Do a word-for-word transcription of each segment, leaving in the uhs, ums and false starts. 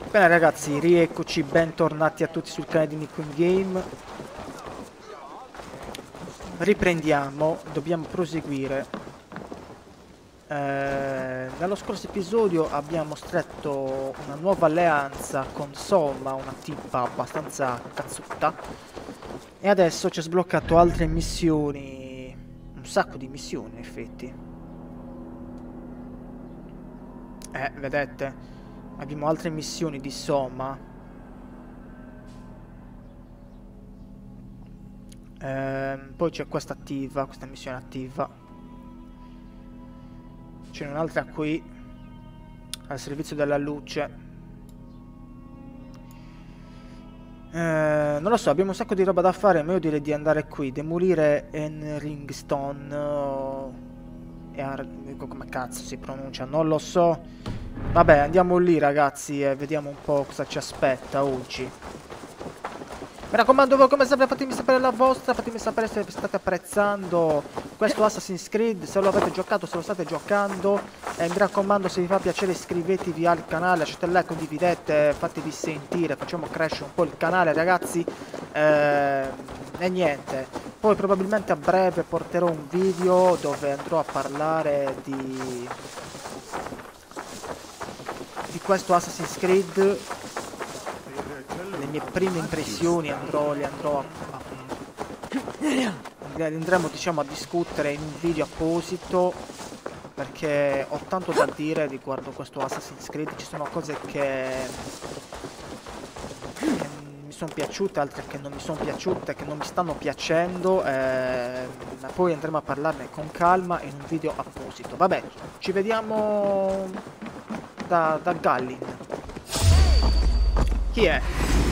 Bene ragazzi, rieccoci, bentornati a tutti sul canale di Nippon Game. Riprendiamo, dobbiamo proseguire. Eh, nello scorso episodio abbiamo stretto una nuova alleanza con Soma, una tipa abbastanza cazzuta. E adesso ci ha sbloccato altre missioni, un sacco di missioni in effetti. Eh, vedete? Abbiamo altre missioni di Soma. Ehm, poi c'è questa attiva, questa missione attiva. C'è un'altra qui, al servizio della luce. Eh, non lo so, abbiamo un sacco di roba da fare, ma io direi di andare qui, demolire Enringstone. Uh, e come cazzo si pronuncia? Non lo so. Vabbè, andiamo lì ragazzi e vediamo un po' cosa ci aspetta oggi. Mi raccomando, voi come sempre fatemi sapere la vostra, fatemi sapere se state apprezzando questo Assassin's Creed, se lo avete giocato, se lo state giocando. E mi raccomando, se vi fa piacere iscrivetevi al canale, lasciate like, condividete, fatevi sentire, facciamo crescere un po' il canale ragazzi. Eh, e niente, poi probabilmente a breve porterò un video dove andrò a parlare di... di questo Assassin's Creed, le mie prime impressioni andrò, le andrò a, a, andremo diciamo a discutere in un video apposito, perché ho tanto da dire riguardo questo Assassin's Creed. Ci sono cose che, che mi sono piaciute, altre che non mi sono piaciute, che non mi stanno piacendo, eh, ma poi andremo a parlarne con calma in un video apposito. Vabbè, ci vediamo Da, da Gallin. Chi è?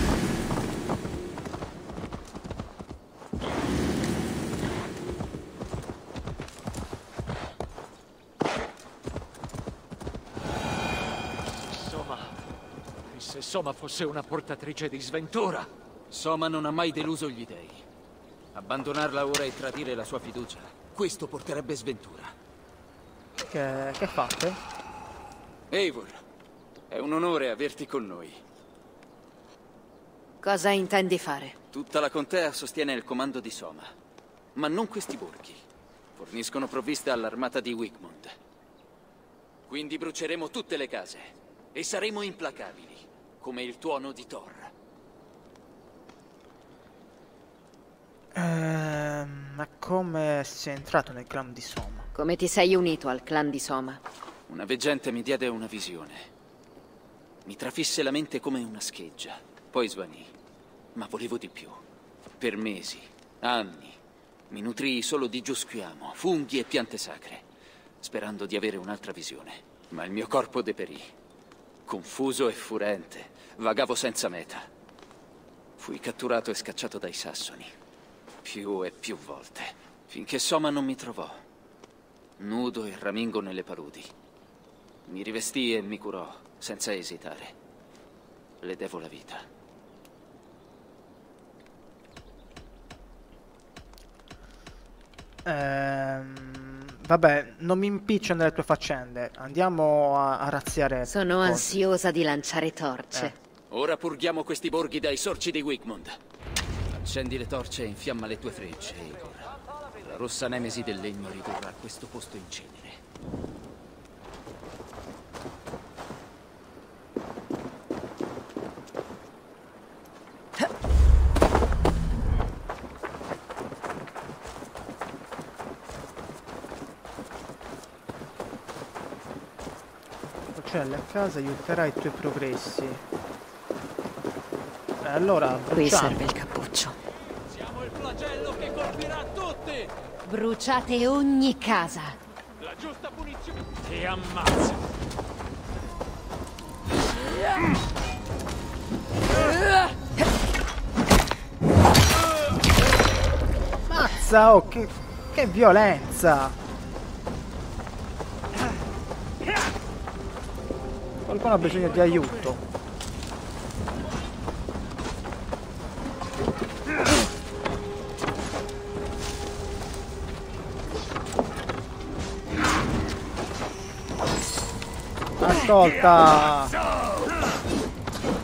Soma. E se Soma fosse una portatrice di sventura? Soma non ha mai deluso gli dei. Abbandonarla ora e tradire la sua fiducia, questo porterebbe sventura. Che, che fate? Eivor, è un onore averti con noi. Cosa intendi fare? Tutta la contea sostiene il comando di Soma, ma non questi borghi. Forniscono provviste all'armata di Wigmund. Quindi bruceremo tutte le case e saremo implacabili, come il tuono di Thor. Ehm, ma come sei entrato nel clan di Soma? Come ti sei unito al clan di Soma? Una veggente mi diede una visione. Mi trafisse la mente come una scheggia, poi svanì. Ma volevo di più. Per mesi, anni, mi nutrii solo di giosquiamo, funghi e piante sacre, sperando di avere un'altra visione. Ma il mio corpo deperì. Confuso e furente, vagavo senza meta. Fui catturato e scacciato dai sassoni, più e più volte, finché Soma non mi trovò, nudo e ramingo nelle paludi. Mi rivestì e mi curò, senza esitare. Le devo la vita. Ehm, vabbè, non mi impiccio nelle tue faccende. Andiamo a, a razziare. Sono cose. ansiosa di lanciare torce. Eh. Ora purghiamo questi borghi dai sorci di Wigmund. Accendi le torce e infiamma le tue frecce, Eivor. La rossa nemesi del legno ridurrà questo posto in cenere. Procelle a casa aiuterà i tuoi progressi. E allora, Qui bruciamo. serve il cappuccio. Siamo il flagello che colpirà tutti! Bruciate ogni casa. La giusta punizione! Ti ammazzo! Mazza, oh, che, che violenza! Qualcuno ha bisogno di aiuto. Ascolta!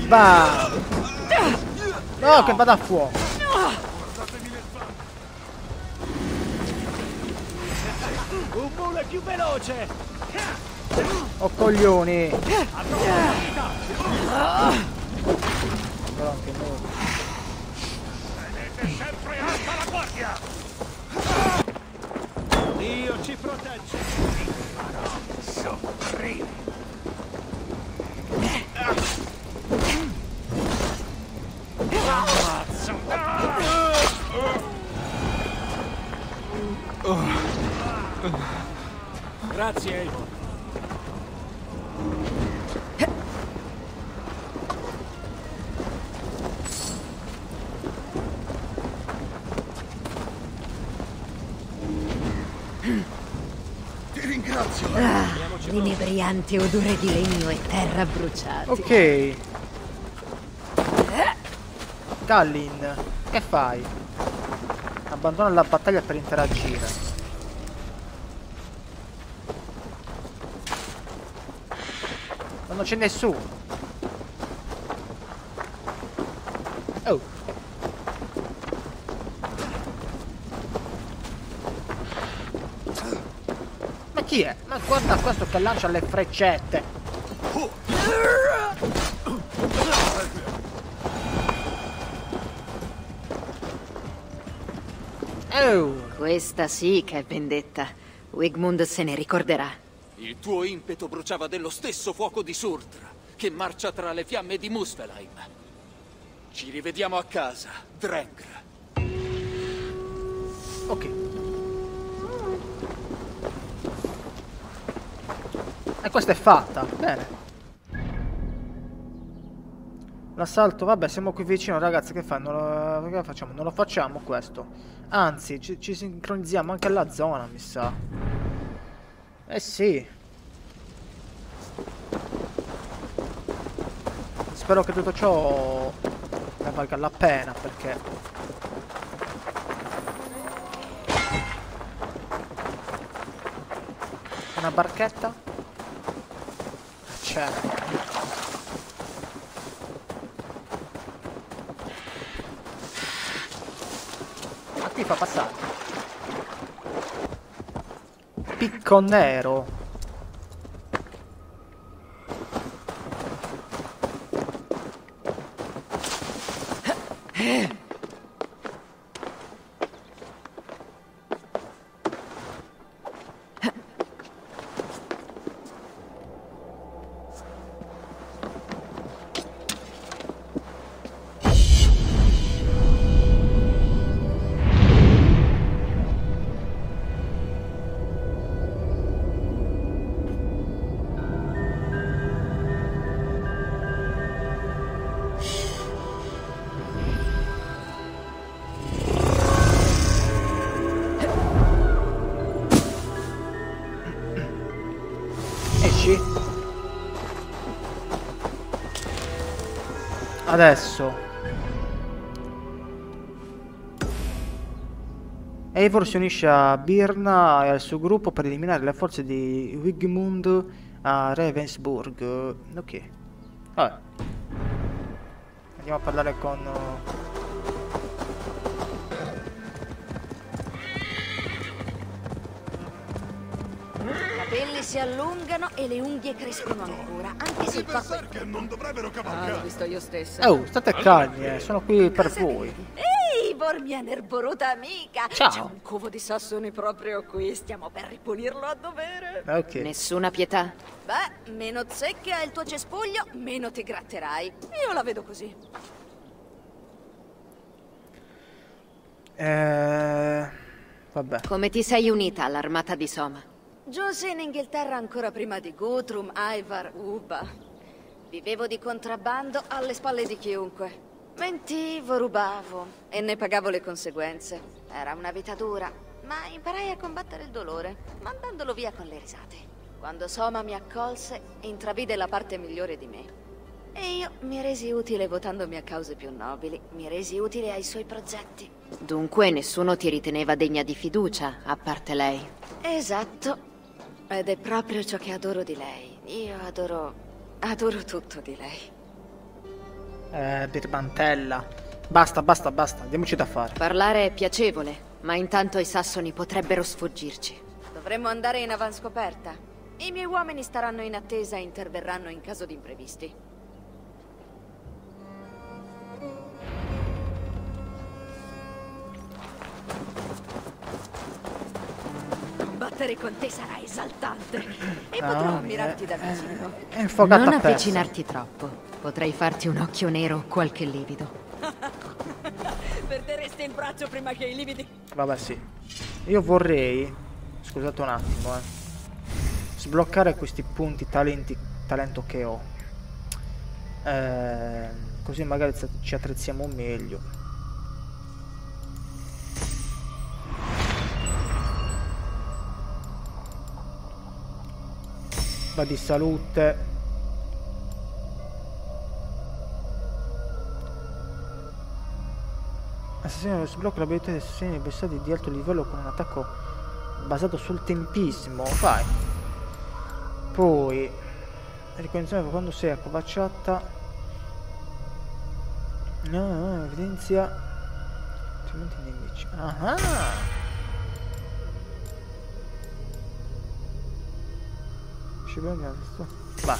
Bam! No, che vada a fuoco! Un mule più veloce! Oh coglioni! Però anche noi. Tenete sempre alta la guardia! Dio ci protegge! Soffrire! Ammazza! Grazie, Eivor. Ti ringrazio. Ah, l'inebriante odore di legno e terra bruciati. Ok. Kallin, che fai? Abbandona la battaglia per interagire. Ma non c'è nessuno. Oh. Ma chi è? Ma guarda questo che lancia le freccette. Oh. Questa sì che è vendetta. Wigmund se ne ricorderà. Il tuo impeto bruciava dello stesso fuoco di Surtra, che marcia tra le fiamme di Muspelheim. Ci rivediamo a casa, Drengr. Ok. E questa è fatta. Bene. L'assalto, vabbè, siamo qui vicino, ragazzi. Che fa? Non lo, che facciamo? Non lo facciamo questo. Anzi, ci, ci sincronizziamo anche alla zona, mi sa. Eh sì. Spero che tutto ciò ne valga la pena, perché una barchetta? Certo. Ma qui fa passare. Picco nero. Adesso Eivor si unisce a Birna e al suo gruppo per eliminare le forze di Wigmund a Ravensburg. Ok. Vabbè. Andiamo a parlare con... I capelli si allungano e le unghie crescono ancora, anche se il corpo è... Che non dovrebbero Ah, l'ho cavalcare. visto io stessa. Oh, state calmi, eh. Sono qui per Cosa voi. vedi? Eivor, mia nerboruta amica! Ciao. C'è un covo di sassoni proprio qui, stiamo per ripulirlo a dovere. Ok. Nessuna pietà. Beh, meno zecche ha il tuo cespuglio, meno ti gratterai. Io la vedo così. Eh... Vabbè. Come ti sei unita all'armata di Soma? Giunsi in Inghilterra ancora prima di Guthrum, Ivar, Uba. Vivevo di contrabbando alle spalle di chiunque. Mentivo, rubavo e ne pagavo le conseguenze. Era una vita dura, ma imparai a combattere il dolore, mandandolo via con le risate. Quando Soma mi accolse, intravide la parte migliore di me. E io mi resi utile votandomi a cause più nobili, mi resi utile ai suoi progetti. Dunque nessuno ti riteneva degna di fiducia, a parte lei. Esatto. Ed è proprio ciò che adoro di lei. Io adoro... adoro tutto di lei. Eh, birbantella. Basta, basta, basta. Diamoci da fare. Parlare è piacevole, ma intanto i sassoni potrebbero sfuggirci. Dovremmo andare in avanscoperta. I miei uomini staranno in attesa e interverranno in caso di imprevisti. Combattere con te sarà esaltante e No, potrò ammirarti è- da vicino. È infocata Non a persa. avvicinarti troppo. Potrei farti un occhio nero o qualche livido. Perderesti il braccio prima che i lividi... Vabbè, sì. Io vorrei, scusate un attimo, eh, sbloccare questi punti talenti, talento che ho. Eh, così magari ci attrezziamo meglio. Va di salute. Assassino sblocca l'abilità di assassini bersagli di alto livello con un attacco basato sul tempismo. Vai. Poi ricognizione quando sei accovacciata. No, no, evidenzia strumenti nemici. Ah. Ci venga questo. Va.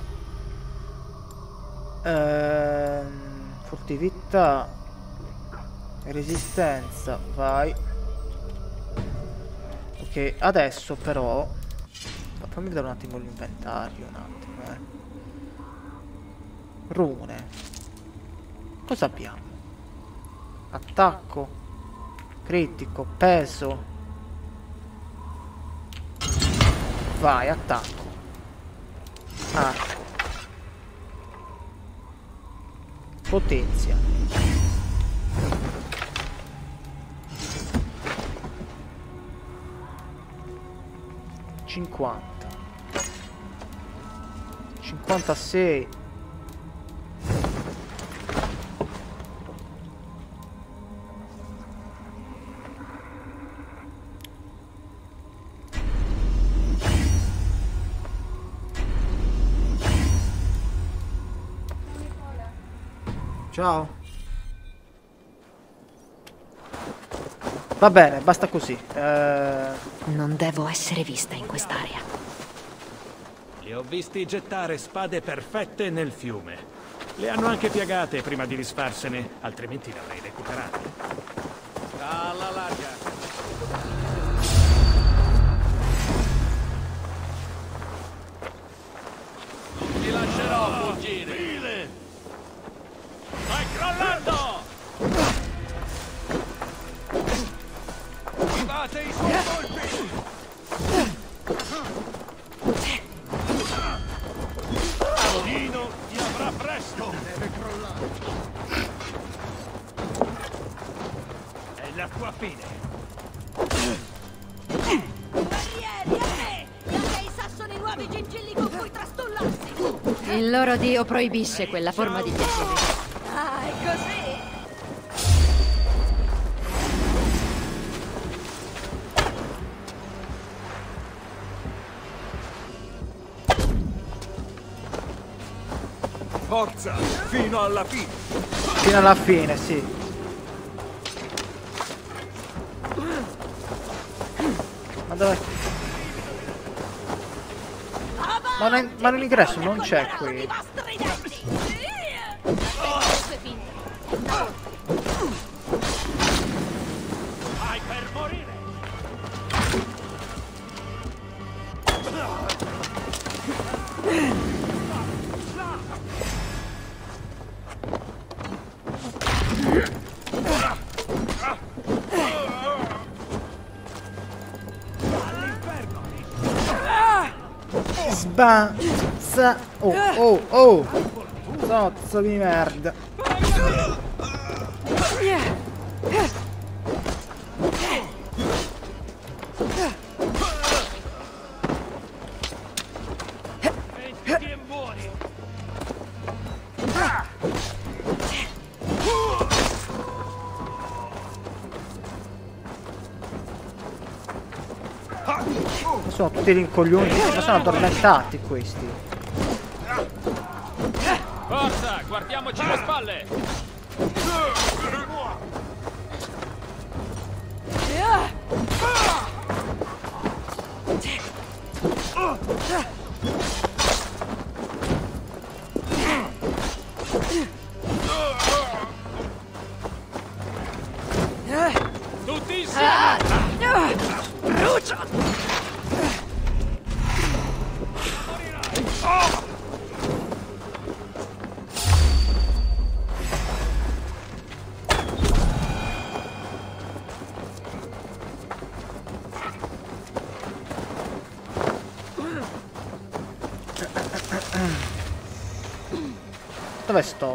Ehm, furtività. Resistenza, vai. Ok, adesso però fammi vedere un attimo l'inventario, un attimo, eh. Rune. Cosa abbiamo? Attacco, critico, peso. Vai, attacco. Arco. Potenzia. cinquanta. cinquantasei. Ciao. Va bene, basta così. Eh... Non devo essere vista in quest'area. Li ho visti gettare spade perfette nel fiume. Le hanno anche piegate prima di disfarsene, altrimenti le avrei recuperate. Alla larga. Non ti lascerò fuggire. Stai crollando! Fate i suoi colpi! Dino ti avrà presto! Deve crollare! È la tua fine! Guerrieri, a me! Date ai sassoni nuovi gingilli con cui trastullarsi! Il loro dio proibisce quella forma di piacere. Ah, è così! Forza! Fino alla fine! Fino alla fine, sì. Ma dove? Ma, non- ma l'ingresso non c'è qui. Vai per morire! Sbazza. Oh, oh, oh. Sozzo di merda. Mettiti e muori! Ma sono tutti rincoglioni. Ma sono addormentati questi. Forza, guardiamoci le spalle! Tutti insieme! Brucia! Dove sto?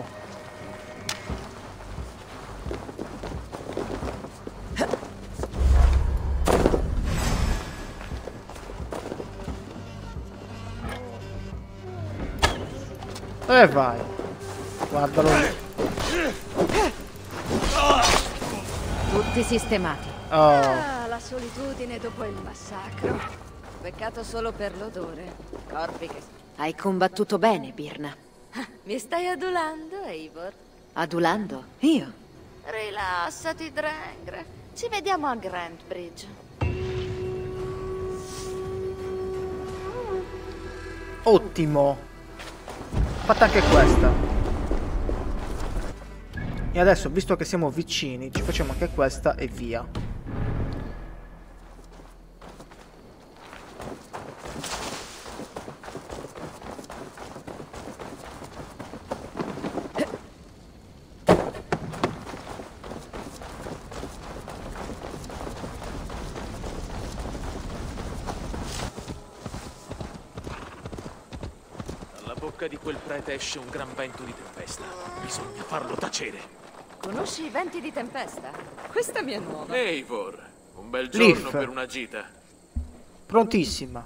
Dove vai? Guardalo lì. Tutti sistemati. Oh. Ah, la solitudine dopo il massacro. Peccato solo per l'odore. Corpi che... Hai combattuto bene, Birna. Mi stai adulando, Eivor? Adulando? Io? Rilassati, Drengr. Ci vediamo a Grand Bridge. Ottimo. Fatta anche questa. E adesso, visto che siamo vicini, ci facciamo anche questa e via. Di quel prete esce un gran vento di tempesta. Bisogna farlo tacere. Conosci i venti di tempesta? Questa mi è nuova. Eivor, un bel giorno Leaf. per una gita. Prontissima.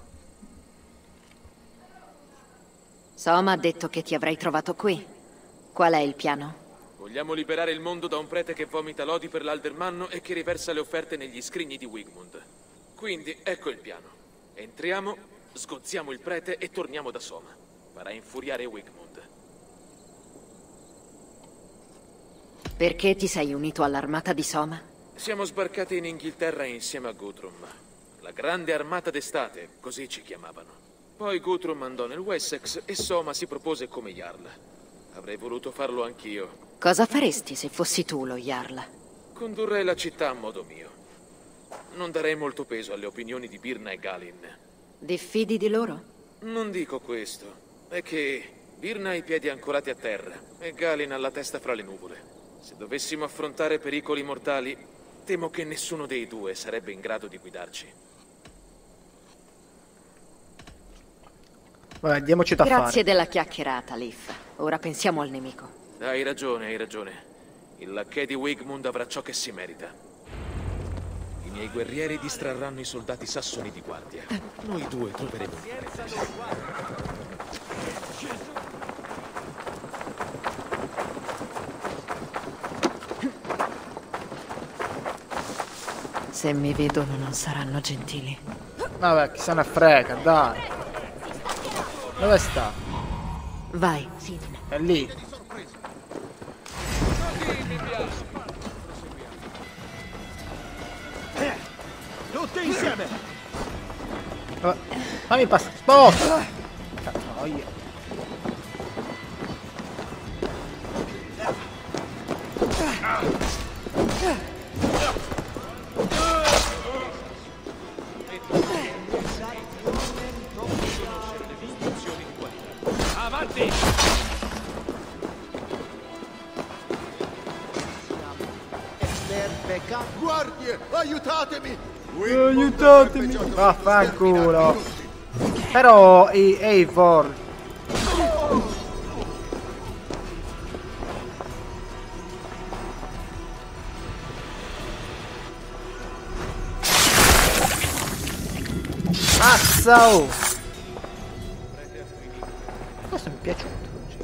Soma ha detto che ti avrei trovato qui. Qual è il piano? Vogliamo liberare il mondo da un prete che vomita lodi per l'Aldermanno e che riversa le offerte negli scrigni di Wigmund. Quindi ecco il piano. Entriamo, sgozziamo il prete e torniamo da Soma. Farà infuriare Wigmund. Perché ti sei unito all'armata di Soma? Siamo sbarcati in Inghilterra insieme a Guthrum. La grande armata d'estate, così ci chiamavano. Poi Guthrum andò nel Wessex e Soma si propose come Jarl. Avrei voluto farlo anch'io. Cosa faresti se fossi tu lo Jarl? Condurrei la città a modo mio. Non darei molto peso alle opinioni di Birna e Galin. Diffidi di loro? Non dico questo. È che Birna ha i piedi ancorati a terra e Galin ha la testa fra le nuvole. Se dovessimo affrontare pericoli mortali, temo che nessuno dei due sarebbe in grado di guidarci. Vabbè, diamoci da Grazie fare. della chiacchierata, Leaf. Ora pensiamo al nemico. Hai ragione, hai ragione. Il lacchè di Wigmund avrà ciò che si merita. I miei guerrieri distrarranno i soldati sassoni di guardia. Noi due troveremo un pretesto. Se mi vedono non saranno gentili. Vabbè, chi se ne frega, dai. Dove sta? Vai. È lì. Tutti insieme! Oh, fammi passare. Sposta! Cazzoia. Avanti! Guardie, aiutatemi! Aiutatemi! Vaffanculo! Però, e- Eivor... Mazza, oh! Questo mi è piaciuto.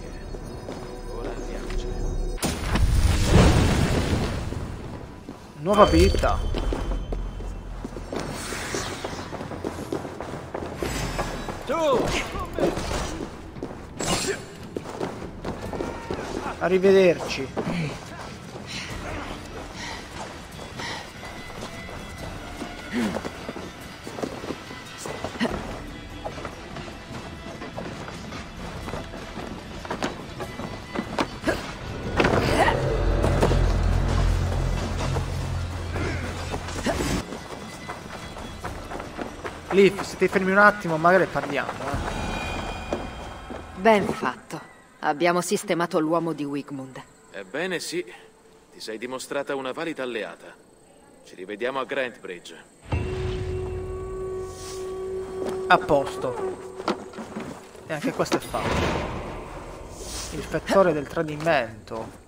Nuova abilità. Tu! Arrivederci. Leaf, se ti fermi un attimo magari parliamo. Eh. Ben fatto. Abbiamo sistemato l'uomo di Wigmund. Ebbene sì, ti sei dimostrata una valida alleata. Ci rivediamo a Grantebridge. A posto. E anche questo è fatto. Il fettore del tradimento.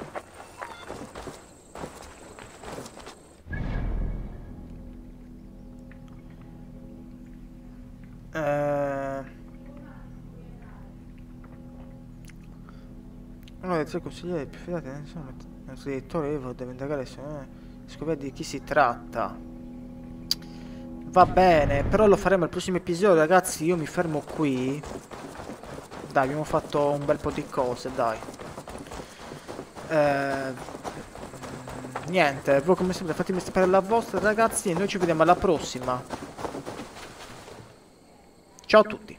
Uno dei tre consiglieri più fidati, insomma, il nostro direttore Evo deve indagare se scoprire di chi si tratta. Va bene, però lo faremo al prossimo episodio, ragazzi. Io mi fermo qui. Dai, abbiamo fatto un bel po' di cose, dai. Eh, niente, voi come sempre fatemi sapere la vostra, ragazzi, e noi ci vediamo alla prossima. Ciao a tutti.